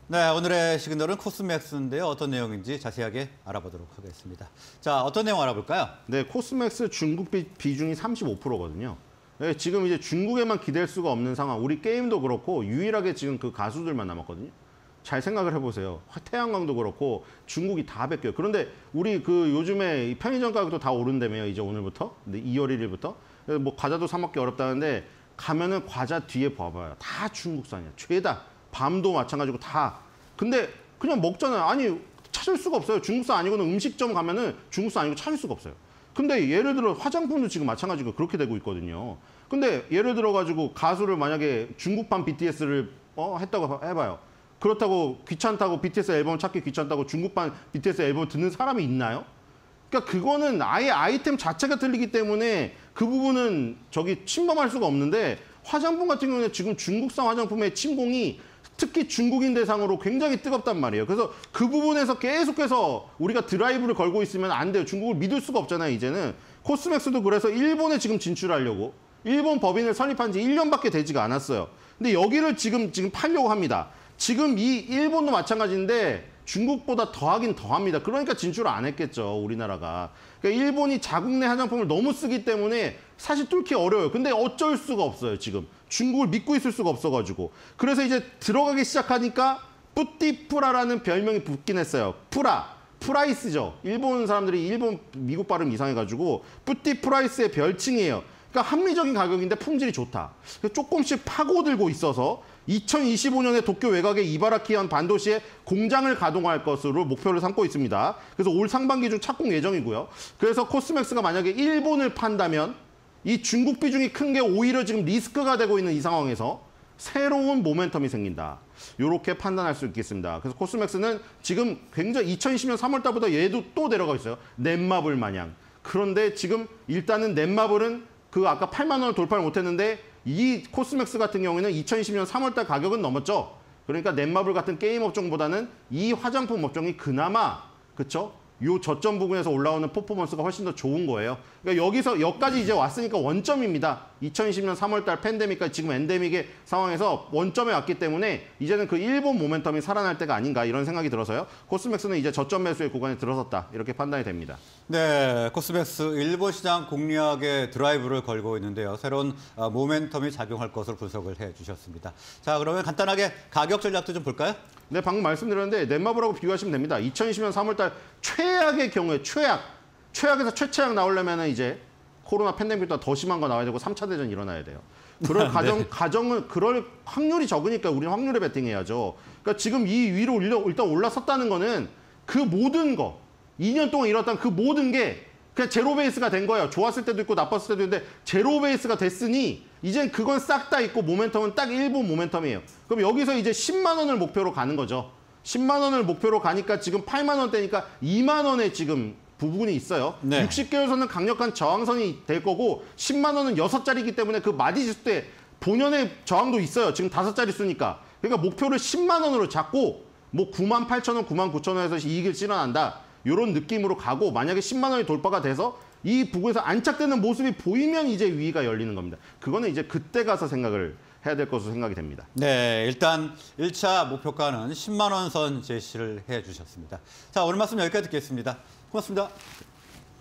네, 오늘의 시그널은 코스맥스인데요. 어떤 내용인지 자세하게 알아보도록 하겠습니다. 자, 어떤 내용 알아볼까요? 네, 코스맥스 중국 비중이 35%거든요. 네, 지금 이제 중국에만 기댈 수가 없는 상황. 우리 게임도 그렇고 유일하게 지금 그 가수들만 남았거든요. 잘 생각을 해보세요. 태양광도 그렇고 중국이 다 뺏겨요. 그런데 우리 그 요즘에 편의점 가격도 다 오른다며요. 이제 오늘부터. 근데 2월 1일부터. 뭐 과자도 사 먹기 어렵다는데 가면은 과자 뒤에 봐봐요. 다 중국산이야. 죄다. 밤도 마찬가지고 다. 근데 그냥 먹잖아요. 아니 찾을 수가 없어요. 중국산 아니고는 음식점 가면은 중국산 아니고 찾을 수가 없어요. 근데 예를 들어 화장품도 지금 마찬가지고 그렇게 되고 있거든요. 근데 예를 들어 가지고 가수를 만약에 중국판 BTS를 했다고 해봐요. 그렇다고 귀찮다고 BTS 앨범 찾기 귀찮다고 중국판 BTS 앨범 듣는 사람이 있나요? 그러니까 그거는 아예 아이템 자체가 틀리기 때문에 그 부분은 침범할 수가 없는데 화장품 같은 경우는 지금 중국산 화장품의 침공이 특히 중국인 대상으로 굉장히 뜨겁단 말이에요. 그래서 그 부분에서 계속해서 우리가 드라이브를 걸고 있으면 안 돼요. 중국을 믿을 수가 없잖아요, 이제는. 코스맥스도 그래서 일본에 지금 진출하려고 일본 법인을 설립한 지 1년밖에 되지가 않았어요. 근데 여기를 지금 팔려고 합니다. 지금 이 일본도 마찬가지인데 중국보다 더하긴 더합니다. 그러니까 진출을 안 했겠죠, 우리나라가. 그러니까 일본이 자국 내 화장품을 너무 쓰기 때문에 사실 뚫기 어려워요. 근데 어쩔 수가 없어요, 지금. 중국을 믿고 있을 수가 없어가지고. 그래서 이제 들어가기 시작하니까 뿌띠프라라는 별명이 붙긴 했어요. 프라이스죠. 일본 사람들이 미국 발음 이상해가지고 뿌띠프라이스의 별칭이에요. 그러니까 합리적인 가격인데 품질이 좋다. 조금씩 파고들고 있어서 2025년에 도쿄 외곽의 이바라키현 반도시에 공장을 가동할 것으로 목표를 삼고 있습니다. 그래서 올 상반기 중 착공 예정이고요. 그래서 코스맥스가 만약에 일본을 판다면 이 중국 비중이 큰 게 오히려 지금 리스크가 되고 있는 이 상황에서 새로운 모멘텀이 생긴다. 이렇게 판단할 수 있겠습니다. 그래서 코스맥스는 지금 굉장히 2020년 3월 달보다 얘도 또 내려가 있어요. 넷마블 마냥. 그런데 지금 일단은 넷마블은 그 아까 8만 원을 돌파를 못했는데 이 코스맥스 같은 경우에는 2020년 3월 달 가격은 넘었죠. 그러니까 넷마블 같은 게임 업종보다는 이 화장품 업종이 그나마 그쵸? 요 저점 부분에서 올라오는 퍼포먼스가 훨씬 더 좋은 거예요. 그러니까 여기까지 이제 왔으니까 원점입니다. 2020년 3월 달 팬데믹까지 지금 엔데믹의 상황에서 원점에 왔기 때문에 이제는 그 일본 모멘텀이 살아날 때가 아닌가 이런 생각이 들어서요. 코스맥스는 이제 저점 매수의 구간에 들어섰다. 이렇게 판단이 됩니다. 네, 코스맥스 일본 시장 공략에 드라이브를 걸고 있는데요. 새로운 모멘텀이 작용할 것으로 분석을 해주셨습니다. 자, 그러면 간단하게 가격 전략도 좀 볼까요? 네, 방금 말씀드렸는데 넷마블하고 비교하시면 됩니다. 2020년 3월 달 최악의 경우에 최악에서 최최악 나오려면 이제 코로나 팬데믹보다 더 심한 거 나와야 되고 3차 대전이 일어나야 돼요. 그럴 가정은 그럴 확률이 적으니까 우리는 확률에 베팅해야죠. 그러니까 지금 이 위로 일단 올라섰다는 거는 그 모든 거 2년 동안 일었던 그 모든 게 그냥 제로 베이스가 된 거예요. 좋았을 때도 있고 나빴을 때도 있는데 제로 베이스가 됐으니 이젠 그건 싹 다 있고 모멘텀은 딱 일본 모멘텀이에요. 그럼 여기서 이제 10만 원을 목표로 가는 거죠. 10만 원을 목표로 가니까 지금 8만 원대니까 2만 원에 지금 부분이 있어요. 네. 60개월선은 강력한 저항선이 될 거고 10만 원은 6자리이기 때문에 그 마디지수 때 본연의 저항도 있어요. 지금 5자리 수니까. 그러니까 목표를 10만 원으로 잡고 뭐 9만 8천 원, 9만 9천 원에서 이익을 실현한다. 이런 느낌으로 가고 만약에 10만 원이 돌파가 돼서 이 부분에서 안착되는 모습이 보이면 이제 위기가 열리는 겁니다. 그거는 이제 그때 가서 생각을 해야 될 것으로 생각이 됩니다. 네, 일단 1차 목표가는 10만 원 선 제시를 해주셨습니다. 자, 오늘 말씀 여기까지 듣겠습니다. 고맙습니다.